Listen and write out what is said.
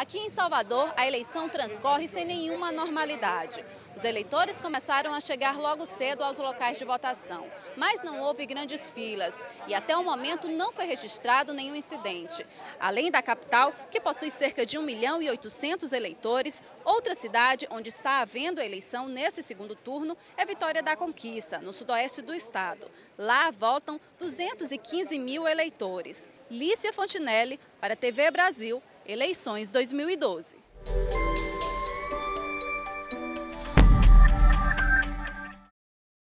Aqui em Salvador, a eleição transcorre sem nenhuma normalidade. Os eleitores começaram a chegar logo cedo aos locais de votação, mas não houve grandes filas e até o momento não foi registrado nenhum incidente. Além da capital, que possui cerca de 1.800.000 eleitores, outra cidade onde está havendo eleição nesse segundo turno é Vitória da Conquista, no sudoeste do estado. Lá votam 215.000 eleitores. Lícia Fontinelli, para a TV Brasil, Eleições 2012.